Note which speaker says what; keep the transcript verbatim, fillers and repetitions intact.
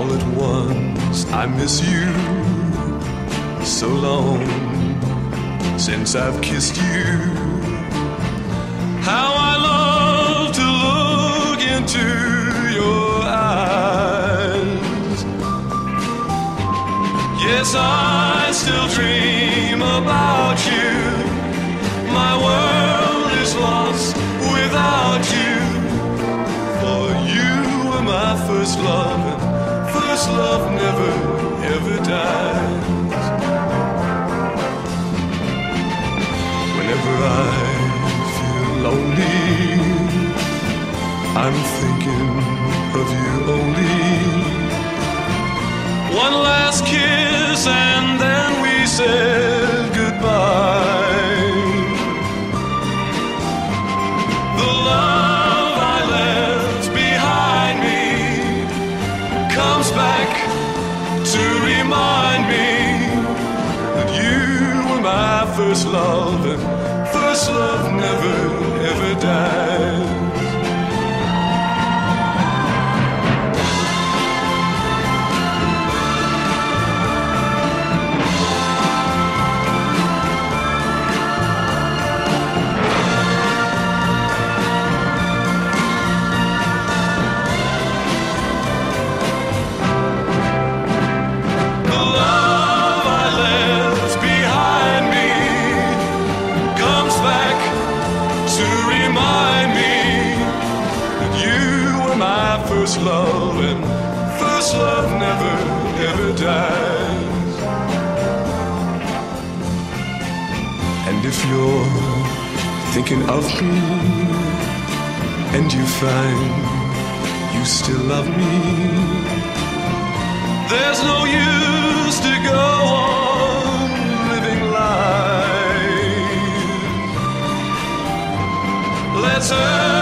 Speaker 1: all at once I miss you. So long since I've kissed you. How I love to look into your eyes. Yes, I still dream about you. My world is lost without you. For you were my first love, and first love never, ever dies. Whenever I feel lonely, I'm thinking of you only. One last kiss and then we said goodbye. The love I left behind me comes back to remind me that you were my first love, and first love never, ever dies. First love, and first love never, ever dies. And if you're thinking of me, and you find you still love me, there's no use to go on living life. Let's earn